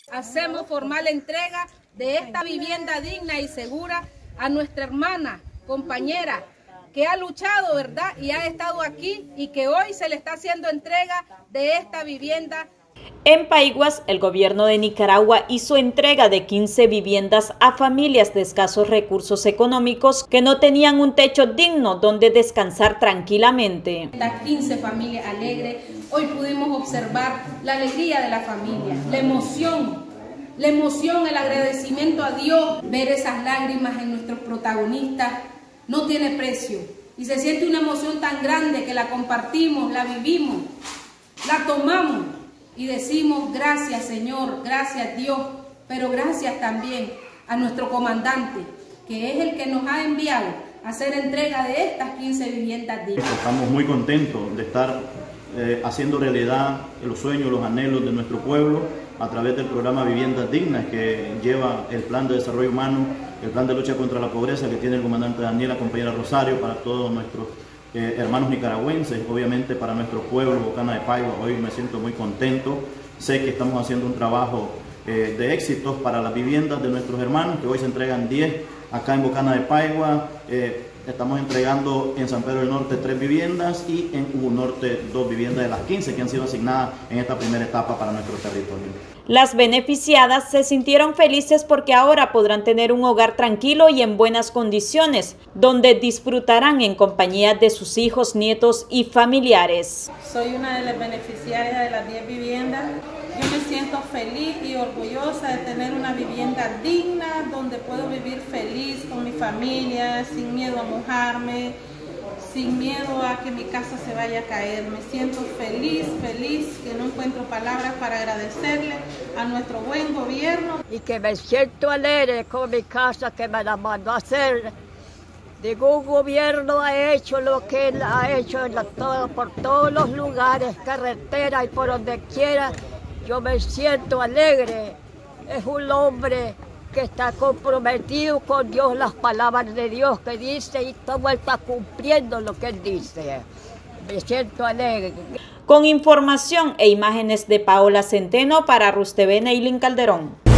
hacemos formal entrega de esta vivienda digna y segura a nuestra hermana, compañera, que ha luchado, ¿verdad? Y ha estado aquí y que hoy se le está haciendo entrega de esta vivienda. En Paiguas, el gobierno de Nicaragua hizo entrega de 15 viviendas a familias de escasos recursos económicos que no tenían un techo digno donde descansar tranquilamente. Estas 15 familias alegres, hoy pudimos observar la alegría de la familia, la emoción, el agradecimiento a Dios. Ver esas lágrimas en nuestros protagonistas no tiene precio y se siente una emoción tan grande que la compartimos, la vivimos, la tomamos. Y decimos gracias Señor, gracias Dios, pero gracias también a nuestro comandante, que es el que nos ha enviado a hacer entrega de estas 15 viviendas dignas. Estamos muy contentos de estar haciendo realidad los sueños, los anhelos de nuestro pueblo a través del programa Viviendas Dignas que lleva el Plan de Desarrollo Humano, el Plan de Lucha contra la Pobreza que tiene el comandante Daniel, la compañera Rosario, para todos nuestros hermanos nicaragüenses, obviamente para nuestro pueblo, Bocana de Paiguas. Hoy me siento muy contento, sé que estamos haciendo un trabajo de éxitos para las viviendas de nuestros hermanos, que hoy se entregan 10 acá en Bocana de Paiguas. Estamos entregando en San Pedro del Norte 3 viviendas y en Hugo Norte 2 viviendas de las 15 que han sido asignadas en esta primera etapa para nuestro territorio. Las beneficiadas se sintieron felices porque ahora podrán tener un hogar tranquilo y en buenas condiciones, donde disfrutarán en compañía de sus hijos, nietos y familiares. Soy una de las beneficiarias de las 10 viviendas. Yo me siento feliz y orgullosa de tener una vivienda digna donde puedo vivir feliz con mi familia, sin miedo a mojarme, sin miedo a que mi casa se vaya a caer. Me siento feliz, que no encuentro palabras para agradecerle a nuestro buen gobierno. Y que me siento alegre con mi casa que me la mandó a hacer. Ningún gobierno ha hecho lo que él ha hecho por todos los lugares, carreteras y por donde quiera. Yo me siento alegre. Es un hombre que está comprometido con Dios, las palabras de Dios que dice, y todo está cumpliendo lo que él dice. Me siento alegre. Con información e imágenes de Paola Centeno para RUSTV, Neilin Calderón.